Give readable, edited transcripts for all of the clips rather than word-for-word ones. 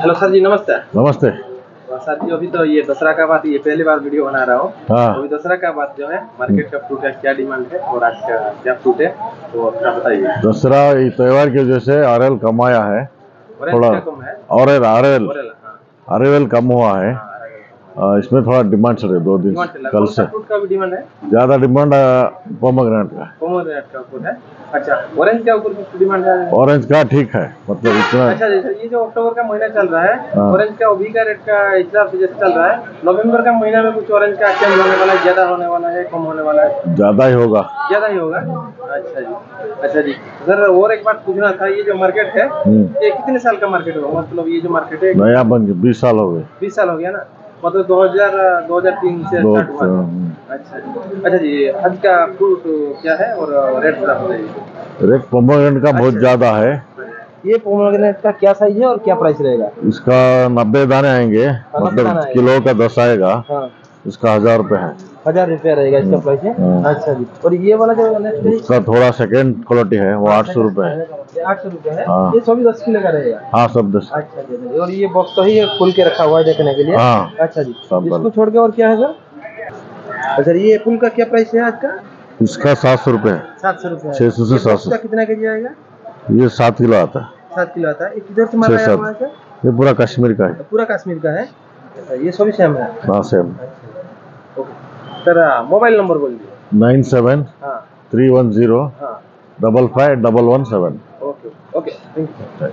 Hello sir जी, नमस्ते। नमस्ते। Sir जी, अभी तो ये दसरा का बाद ये पहली बार वीडियो बना रहा हूँ। हाँ। अभी दसरा का बाद जो है मार्केट का फ्रूट का क्या डिमांड है और आज का क्या फ्रूट है तो थोड़ा बताइए। दसरा त्योहार की वजह से ऑरेल कम आया है, ऑरेंज क्या कम है? ऑरेल ऑरेल ऑरेंज, हाँ। ऑरेल कम हुआ है। हाँ, इसमें थोड़ा डिमांड चल रही है 2 दिन डिमांड चल रहा है। कल कौन से सा फ्रूट का भी डिमांड है? ज्यादा डिमांड पोमोग्रेनेट का। पोमेग्रेनेट का ऊपर है। अच्छा, ऑरेंज का ऊपर भी डिमांड है? ऑरेंज का ठीक है, मतलब इतना। अच्छा जी, ये जो अक्टूबर का महीना चल रहा है, हाँ। ऑरेंज का अभी का रेट का हिसाब से जैसे चल रहा है, नवंबर का महीना में कुछ ऑरेंज का चेंज होने वाला है, ज्यादा होने वाला है, कम होने वाला है? ज्यादा ही होगा। ज्यादा ही होगा। अच्छा जी, अच्छा जी। सर और एक बात पूछना था, ये जो मार्केट है ये कितने साल का मार्केट होगा? मतलब ये जो मार्केट है नया बन गया, 20 साल हो गए। 20 साल हो गया ना, मतलब 2003 से स्टार्ट हुआ था। अच्छा जी, अच्छा जी। आज का फ्रूट क्या है और रेट थोड़ा बताइए। रेट पोमोग्रेनेट का बहुत ज्यादा है। ये पोमेग्रेनेट का क्या साइज है और क्या प्राइस रहेगा? इसका 90 दाने आएंगे, 90 मतलब दाना आएगा। किलो का 10 आएगा। हाँ, इसका 1000 रुपये है। 1000 रुपया रहेगा इसका प्राइस है। अच्छा जी। और ये वाला जो नेक्स्ट है उसका थोड़ा सेकेंड क्वालिटी है, वो 800 रुपये है। 800 रुपया है। हाँ। ये सभी 10 किलो का रहेगा? हाँ, सब 10। अच्छा जी। और ये बॉक्स तो ही खोल के रखा हुआ है देखने के लिए? हाँ। अच्छा जी। इसको छोड़ के और क्या है सर? अच्छा, ये फूल का क्या प्राइस है आज का? इसका 700 रुपये है। 700 रुपया। 600 से 700। कितना केजी आएगा? ये 7 किलो आता है। 7 किलो आता है। ये किधर से माल आया हुआ है सर? ये पूरा कश्मीर का है। पूरा कश्मीर का है। अच्छा, ये सभी सेम है? हाँ, same. Okay sir, mobile number बोल दीजिए। 97 हाँ 310 हाँ। 55117। Okay okay, thank you.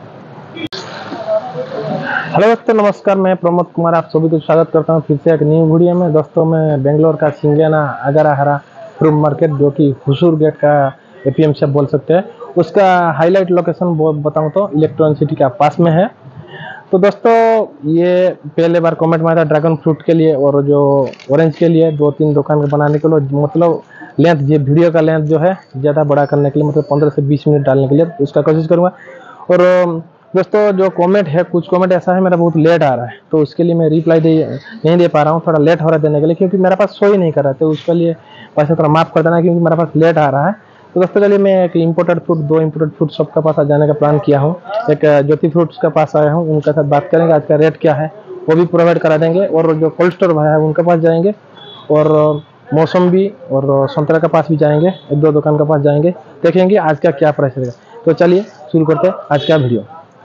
Hello दोस्तों, नमस्कार। मैं प्रमोद कुमार आप सभी को स्वागत करता हूं फिर से एक न्यू वीडियो में। दोस्तों, मैं बेंगलोर का सिंगेना अगाराहरा फ्रूट मार्केट, जो कि हुसूर गेट का एपीएम से बोल सकते हैं, उसका हाईलाइट लोकेशन बताऊं तो इलेक्ट्रॉनिक सिटी का पास में है। तो दोस्तों, ये पहले बार कमेंट में आया था ड्रैगन फ्रूट के लिए और जो ऑरेंज के लिए 2-3 दुकान बनाने के लिए, मतलब लेंथ, ये वीडियो का लेंथ जो है ज़्यादा बड़ा करने के लिए, मतलब 15 से 20 मिनट डालने के लिए उसका कोशिश करूँगा। और दोस्तों, जो कमेंट है, कुछ कमेंट ऐसा है मेरा बहुत लेट आ रहा है, तो उसके लिए मैं रिप्लाई नहीं दे पा रहा हूँ, थोड़ा लेट हो रहा है देने के लिए, क्योंकि मेरे पास शो ही नहीं कर रहा, तो उसके लिए वैसे थोड़ा माफ़ कर देना, क्योंकि मेरे पास लेट आ रहा है। तो दोस्तों, चलिए मैं एक imported fruit, 2 imported fruit shop के पास जाने का प्लान किया हूँ। एक ज्योति फ्रूट्स के पास आया हूँ, उनके साथ बात करेंगे, आज का रेट क्या है वो भी प्रोवाइड करा देंगे। और जो कोल्ड स्टोर भाई है उनके पास जाएंगे, और मौसम्बी और संतरा के पास भी जाएंगे, 1-2 दुकान के पास जाएंगे, देखेंगे आज का क्या प्राइस रहेगा। तो चलिए शुरू करते हैं आज का वीडियो।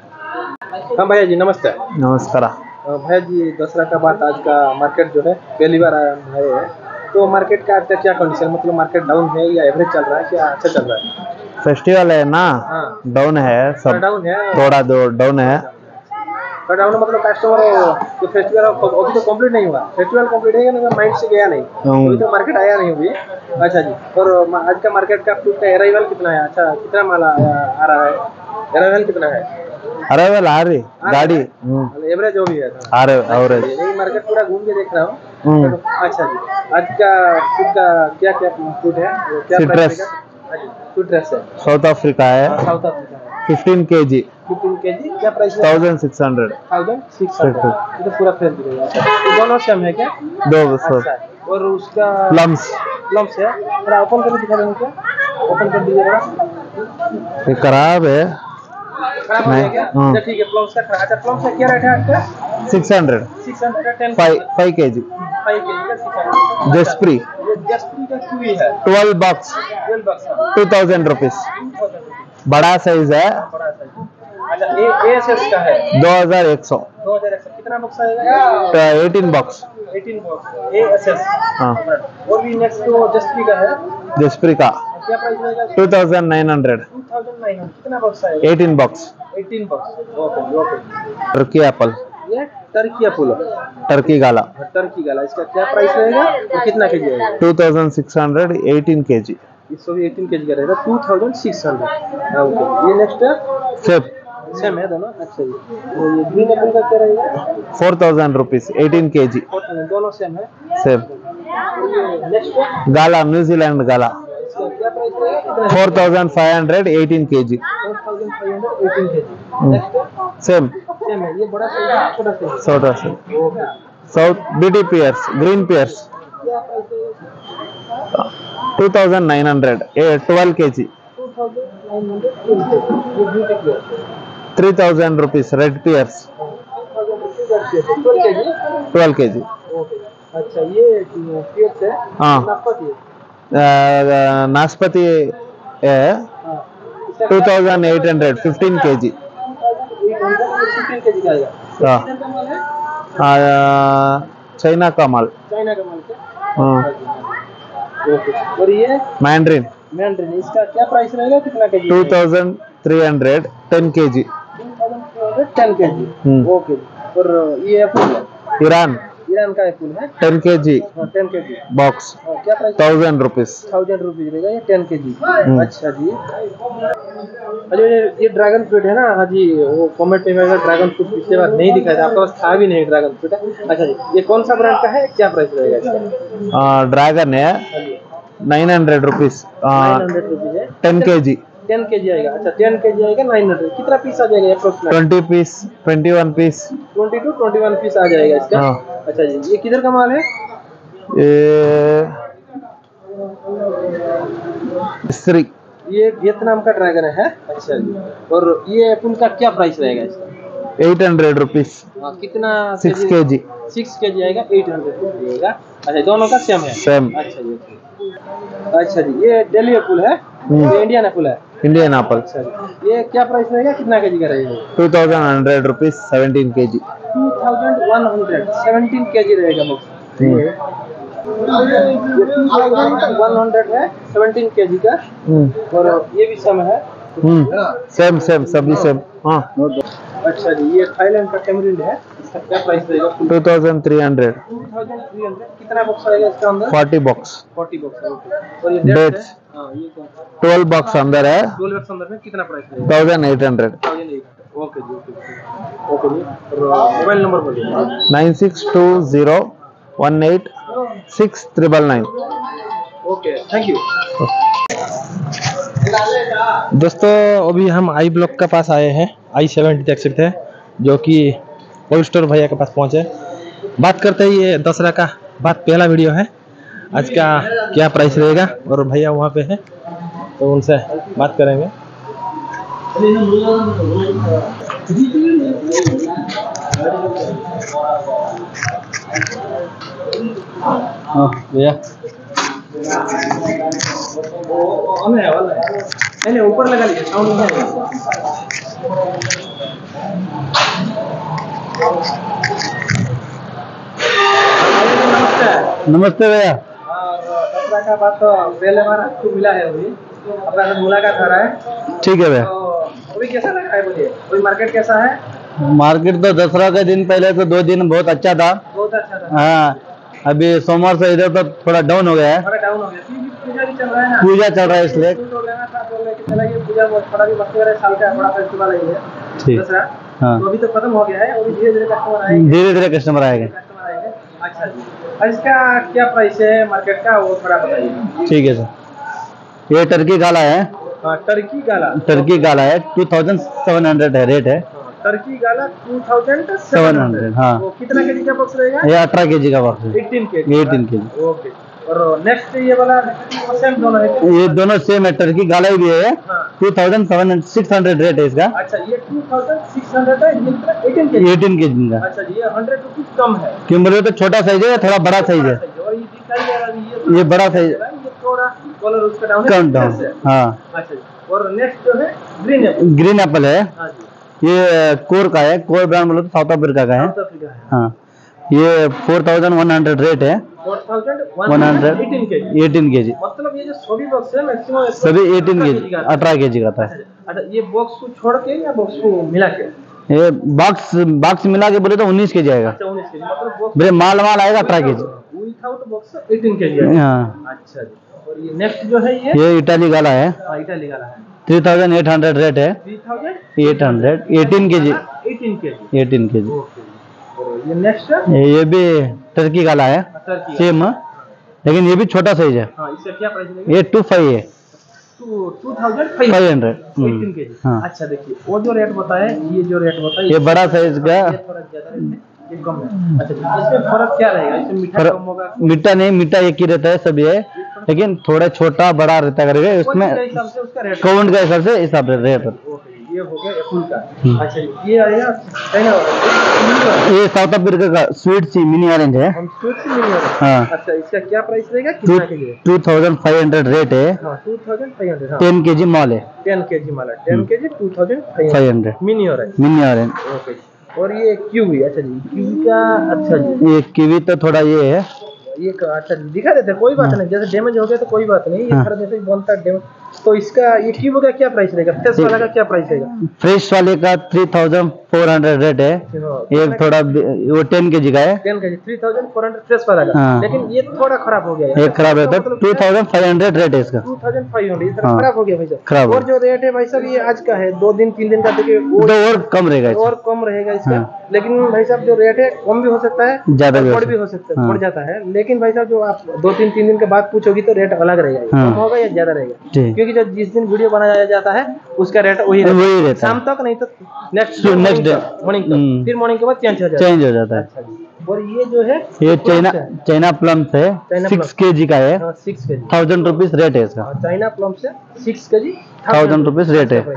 हाँ भैया जी, नमस्ते। नमस्कार। भैया जी, दसरा का बाद आज का मार्केट जो है पहली बार आए हैं, तो मार्केट का आज का क्या कंडीशन, मतलब मार्केट डाउन है या एवरेज चल रहा है, क्या अच्छा चल रहा है? फेस्टिवल है ना। हाँ। डाउन है, सब डाउन है, थोड़ा डाउन है। डाउन मतलब कस्टमर जो फेस्टिवल अभी तो कंप्लीट नहीं हुआ, फेस्टिवल कंप्लीट है ना, माइंड से गया नहीं, अभी तो मार्केट आया नहीं अभी। अच्छा जी। और आज का मार्केट का फ्रूट का अराइवल कितना है? अच्छा, कितना माल आ रहा है? अराइवल कितना है? अराइवल आ रही गाड़ी एवरेज जो भी है एवरेज। यही मार्केट पूरा घूम के देख रहा हूँ। अच्छा जी। आज का फ्रूट का क्या क्या फ्रूट है, क्या प्राइस है? सिट्रस है, साउथ अफ्रीका है, साउथ अफ्रीका है। 15 kg 15 kg क्या प्राइस है? 1600। 1600। ये तो पूरा फ्रेश दिखेगा। ये दोनों सेम है क्या? दो। अच्छा। और उसका प्लम्स है, थोड़ा ओपन करके दिखा देंगे क्या? ओपन कर दीजिएगा। ये खराब है। खराब है क्या? अच्छा ठीक है, प्लम्स का खराब। अच्छा, प्लम्स का क्या रेट है आपका? 600 5 kg। 5 kg का 600। जसप्री जसप्री का क्यूई है 12 बॉक्स 2000 रुपीज। बड़ा साइज है। बड़ा साइज। अच्छा, एएसएस का है 2100। 2100 कितना बॉक्स आएगा? 18 बॉक्स 18 बॉक्स एएसएस। हाँ। और भी नेक्स्ट तो जसप्री का है। जसप्री का क्या प्राइस रहेगा? 2900। 2900 कितना बॉक्स आएगा? 18 box. 18 box. Okay okay. Turkey apple, ये Turkey apple, Turkey Gala, Turkey Gala, इसका क्या प्राइस रहेगा और कितना केजी आएगा? 2600 18 kg। इसको भी 18 केजी का रहेगा 2600। ओके। ये नेक्स्ट है सेब, सेम है दोनों। अच्छा जी। और ये ग्रीन एप्पल का क्या रहेगा? 4000 रुपीज 18 kg। दोनों सेम है। सेब। नेक्स्ट है गाला, न्यूजीलैंड गाला, इसका क्या प्राइस रहेगा? 4500 18 kg। 4518 केजी। नेक्स्ट है सेम सेम है, ये बड़ा साइज है, छोटा साइज? छोटा से। Okay. South BD pears, green pears, क्या प्राइस है? 2900 12 kg। 2900। ये beauty 3000 rupees red pears. 12 kg 12 kg. Okay. अच्छा ये पेट्स है हाँ। नाशपाती नाशपाती है हाँ 2800 15 kg. 15 kg का आएगा। हाँ। किधर का माल है? चाइना का माल. चाइना का माल क्या? हाँ. ओके। और ये मैंड्रिन मैंड्रिन इसका क्या प्राइस रहेगा कितना केजी? 2300 10 kg. 10 केजी। ओके। और ये एप्पल है ईरान ईरान का एप्पल है 10 kg 10 केजी। बॉक्स क्या प्राइस? 1000 rupees. 1000 रुपीज रहेगा ये 10 केजी। अच्छा जी। अरे ये ड्रैगन फ्रूट है ना हाँ जी, वो कमेंट में अगर ड्रैगन फ्रूट पिछले बार नहीं दिखाया था, आपके पास था भी नहीं ड्रैगन फ्रूट है। अच्छा जी, ये कौन सा ब्रांड का है, क्या प्राइस रहेगा इसका? ड्रैगन है 900 rupees. 900 रुपीज है 10 kg 10 केजी आएगा। अच्छा 10 केजी आएगा 900। कितना पीस आ जाएगा approximate? 20 piece 21 piece. 20 to 21 piece आ जाएगा इसका। हाँ। अच्छा जी, ये किधर का माल है? ये स्त्री ये वियतनाम का ड्रैगन है। अच्छा जी। और ये एप्पल का क्या प्राइस रहेगा इसका? 800 rupees. कितना 6 kg 6 केजी आएगा 800 रुपीज आएगा। अच्छा दोनों का सेम है? सेम. अच्छा जी। अच्छा जी, ये दिल्ली एप्पल है, ये इंडियन एप्पल है। Indian apple. अच्छा जी, ये क्या प्राइस रहेगा, कितना केजी का रहेगा? 2100 rupees 17 kg. 2100 17 केजी रहेगा बॉक्स। ये 2100 है 17 केजी का। और ये भी सेम है। सेम सेम सभी सेम. हाँ. अच्छा जी, ये थाईलैंड का टेमरिंड है, इसका क्या प्राइस रहेगा? 2300. 2300। कितना बॉक्स रहेगा इसका अंदर? 40 box. 40 बॉक्स। और ये Dates. हाँ ये कौन? 12 box अंदर है 12 बॉक्स अंदर में कितना प्राइस रहेगा? 1800. 1800। ओके जी ओके जी। और मोबाइल नंबर बोलिए। 9620186999. Okay thank you. दोस्तों अभी हम आई ब्लॉक के पास आए हैं, I-70 देख सकते हैं, जो कि कोल्ड स्टोर भैया के पास पहुंचे। बात करते हैं, ये दसरा का बाद पहला वीडियो है, आज का क्या प्राइस रहेगा, और भैया वहाँ पे है तो उनसे बात करेंगे। हाँ भैया नहीं ऊपर लगा लीजिए, साउंड नहीं आएगा। नमस्ते भैया. दसरा का बात तो पहले बार आपको मिला है, अभी अपना साथ मुलाकात हो रहा है। ठीक है भैया. तो अभी कैसा लग रहा है बोलिए, अभी मार्केट कैसा है? मार्केट तो दसरा के दिन पहले तो 2 दिन बहुत अच्छा था. बहुत अच्छा था। हाँ. अभी सोमवार से इधर तो थोड़ा डाउन हो गया है. थोड़ा डाउन हो गया, पूजा भी चल रहा है ना, पूजा चल रहा है इसलिए. तो लेना था, बोल रहे कि चला ये पूजा थोड़ा भी मस्ती रहे, साल का बड़ा फेस्टिवल है ये ठीक. दसरा। हाँ. तो अभी तो खत्म हो गया है, अभी धीरे धीरे कस्टमर आएंगे। धीरे धीरे कस्टमर आएंगे. अच्छा जी, और इसका क्या प्राइस है मार्केट का, वो थोड़ा बताइए। ठीक है सर. ये टर्की गाला है. हाँ टर्की गाला। टर्की गाला है 2700 है रेट है. Turkey Gala 2700। हाँ. वो कितना केजी का बॉक्स रहेगा? ये 18 kg का बॉक्स है. 18 केजी। 18 kg. ओके। और नेक्स्ट ये वाला सेम दोनों है? ये दोनों सेम है. टर्की गाला भी है. हाँ। 2700 रेट है इसका. अच्छा ये 2600 है, ये 18 केजी। 18 kg का. अच्छा जी, ये 100 रुपीज कम है। क्यों बोले तो छोटा साइज है, थोड़ा बड़ा साइज है. और ये दिखाइए अभी, ये बड़ा साइज. ये थोड़ा कलर उसका डाउन है, कम डाउन. हाँ. अच्छा जी। और नेक्स्ट जो है ग्रीन एप्पल। ग्रीन एप्पल है. हाँ जी, ये कोर का है. कोर ब्रांड बोलो तो साउथ अफ्रीका का है. साउथ अफ्रीका है। हाँ. ये 4100 रेट है. 4100 18 kg. मतलब ये जो सभी बॉक्स है मैक्सिमम सभी 18 kg 18 kg का था. अच्छा ये बॉक्स को छोड़ के या बॉक्स को मिला के? ये बॉक्स मिला के बोले तो 19 kg आएगा. अच्छा 19 केजी, मतलब बॉक्स बोले माल आएगा 18 kg. Without box 18 KG. हाँ. अच्छा जी। और ये नेक्स्ट जो है ये इटाली गाला है. हाँ इटाली वाला है। 3800 रेट है. 3800 18 kg. 18 केजी। 18 kg. ओके। और ये नेक्स्ट ये भी टर्की गाला है टर्की सेम, लेकिन ये भी छोटा साइज है. हाँ, इसका क्या प्राइस रहेगा? ये 25 है. 2500 18 केजी। हाँ. अच्छा देखिए, वो जो रेट बताए, ये जो रेट बताए, ये बड़ा साइज का. ये थोड़ा ज्यादा रेट है, ये कम है। अच्छा इसमें फर्क क्या रहेगा? इसमें मीठा कम होगा? मीठा नहीं, मीठा एक ही रहता है सब ये, लेकिन थोड़ा छोटा बड़ा रहता करके उसमें के हिसाब से उसका रेट। काउंट का हिसाब से रेट. ओके, ये हो गया एप्पल का। अच्छा ये आएगा चाइना वाला। ये साउथ अफ्रीका का स्वीट सी मिनी ऑरेंज है। हम स्वीट सी मिली है। हाँ। अच्छा, इसका क्या प्राइस रहेगा, कितना के जी है? 2500 रेट है। हाँ 2500। हाँ 10 kg माल है। 10 kg माल है। 10 kg 2500 mini orange. Mini orange. Okay. और ये कीवी, अच्छा जी कीवी का, अच्छा जी ये कीवी तो थोड़ा ये है, ये अच्छा जी दिखा देते हैं, कोई बात नहीं, जैसे डैमेज हो गया तो कोई बात नहीं, ये हाँ। थोड़ा जैसे बनता है डैमेज। तो इसका ये कीवी का क्या प्राइस रहेगा, फ्रेश वाला का क्या प्राइस रहेगा? फ्रेश वाले का 3400 रेट है। ये थोड़ा वो 10 kg का है। 10 kg 3400 फ्रेश वाला का। हाँ। लेकिन ये थोड़ा खराब हो गया ये खराब है तो 2500 रेट है इसका। 2500 ये थोड़ा हाँ। खराब हो गया भाई साहब। खराब हो और जो रेट है भाई साहब ये आज का है, 2 दिन 3 दिन का देखिए वो तो और कम रहेगा इसका। और कम रहेगा इसका। हाँ। लेकिन भाई साहब जो रेट है कम भी हो सकता है, ज्यादा भी हो बढ़ सकता भी हो सकता है, हाँ। बढ़ जाता है। लेकिन भाई साहब जो आप 2-3 दिन के बाद पूछोगी तो रेट अलग रहेगा, हाँ। कम होगा या ज्यादा रहेगा। ठीक। क्योंकि जो जिस दिन वीडियो बनाया जाता है उसका रेट वही वही रहता है, रहता है। शाम तक, नहीं तो नेक्स्ट नेक्स्ट डे मॉर्निंग तक, फिर मॉर्निंग के बाद चेंज हो जाता है। चेंज हो जाता है। अच्छा जी। और ये जो है ये चाइना प्लम्स है। चाइना 6 kg का है। 6 kg 1000 रुपीज रेट है इसका। चाइना प्लम से 6 kg 1000 रुपीज रेट है।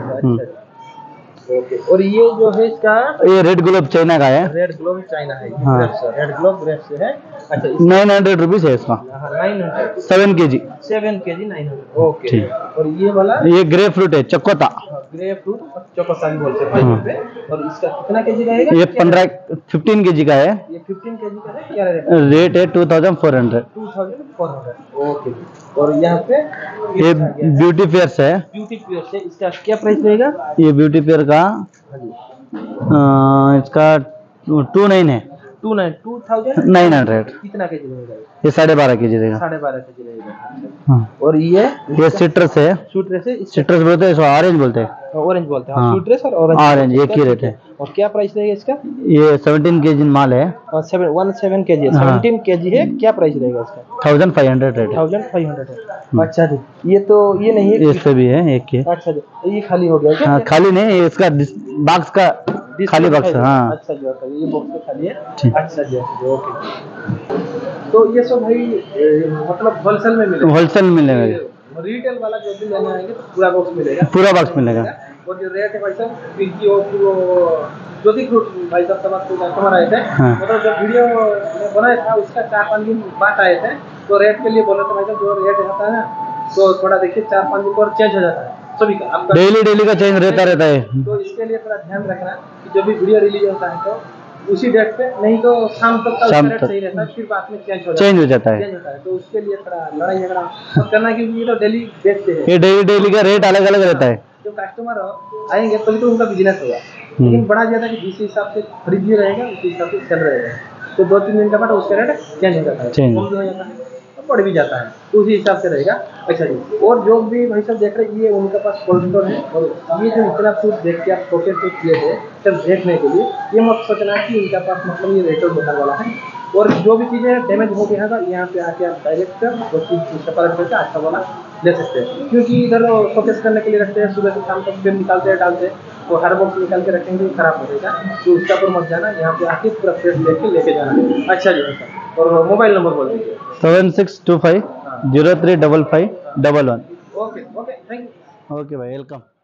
ओके। और ये जो है इसका ये रेड गुलाब चाइना का है। रेड ग्लोब चाइना है। हाँ। रेड ग्लोब ग्रेप से है। अच्छा 900 रुपीज है इसका। 900 7 kg। 7 kg 900। ओके। ठीक। और ये वाला ये ग्रेप फ्रूट है, चकोता। ग्रे फ्रूट चौकोसा भी बोलते हैं भाई पे। और इसका कितना केजी रहेगा? ये 15 kg का है। ये 15 केजी का है। क्या रहेगा? रेट है 2400। 2400। ओके। और यहाँ पे ये ब्यूटी फेयर्स है। ब्यूटी प्योर से इसका क्या प्राइस रहेगा? ये ब्यूटी फेयर का हाँ जी इसका 29 है। 900। कितना केजी रहेगा? ये 12.5 kg देगा। 12.5 केजी रहेगा। हाँ। और ये सिट्रस है। सूट्रेस है, सिट्रस बोलते हैं, इसको ऑरेंज बोलते हैं। ऑरेंज बोलते हैं। हाँ। सूट्रेस और ऑरेंज ऑरेंज एक ही रेट है। और क्या प्राइस रहेगा इसका? ये 17 kg माल है। 17 केजी, हाँ। 17 केजी है। क्या प्राइस रहेगा इसका? 1500 रेट है। 1500 है। अच्छा जी। ये तो ये नहीं है, इससे भी है एक ही। अच्छा जी ये खाली हो गया क्या? हाँ खाली नहीं, ये इसका बॉक्स का खाली बॉक्स है। हाँ अच्छा जी, अच्छा जी, ये बॉक्स तो खाली है। ठीक। अच्छा जी, अच्छा जी, ओके। तो ये सब भाई मतलब होलसेल में मिलेगा? होलसेल मिलेगा। रिटेल वाला जो भी लेने आएंगे तो पूरा बॉक्स मिलेगा? पूरा बॉक्स मिलेगा। और जो रेट है भाई साहब पिंकी और फिर वो ज्योति फ्रूट भाई साहब तब आपको कस्टमर आए थे, हाँ। मतलब जब वीडियो में बनाया था उसका 4-5 दिन बाद आए थे, तो रेट के लिए बोले थे भाई साहब जो रेट रहता है ना तो थोड़ा देखिए 4-5 दिन पर चेंज हो जाता है सभी का, आपका डेली का चेंज रहता है। तो इसके लिए थोड़ा ध्यान रखना कि जब भी वीडियो रिलीज होता है तो उसी डेट पे, नहीं तो शाम तक का उसका रेट सही रहता है, फिर बाद में चेंज हो जाता है। तो उसके लिए थोड़ा लड़ाई झगड़ा मत करना, क्योंकि ये तो डेली देखते हैं, ये डेली का रेट अलग अलग रहता है। जो कस्टमर आएंगे तभी तो उनका बिजनेस होगा। लेकिन बड़ा ज्यादा कि जिस हिसाब से खरीद भी रहेगा उसी हिसाब से चल रहेगा, तो 2-3 दिन के बाद उसका रेट चेंज हो जाता है, चेंज कम भी हो जाता है, बढ़ भी जाता है, तो उसी हिसाब से रहेगा। अच्छा जी। और जो भी भाई साहब देख रहे हैं ये उनके पास कोल्ड स्टोर है, और ये जो इतना फ्रूट देख के आप शोकेस पे किए थे सिर्फ देखने के लिए, ये मत सोचना कि इनका पास मतलब ये रेटल दुकान वाला है। और जो भी चीज़ें डैमेज हो गया है यहाँ पे आके आप डायरेक्ट वो चीज़ सेपरेट करके अच्छा वाला ले सकते हैं, क्योंकि इधर शोकेस करने के लिए रखते हैं, सुबह से शाम तक फिर निकालते हैं डालते हैं, तो हर बॉक्स निकाल के रखेंगे तो खराब हो जाएगा, तो उसका पर मत जाना, यहाँ पे आके पूरा फ्रेश लेके जाना। अच्छा जी। और मोबाइल नंबर बोल दीजिए। 7625 035511। Okay okay, thank you. Okay भाई, वेलकम।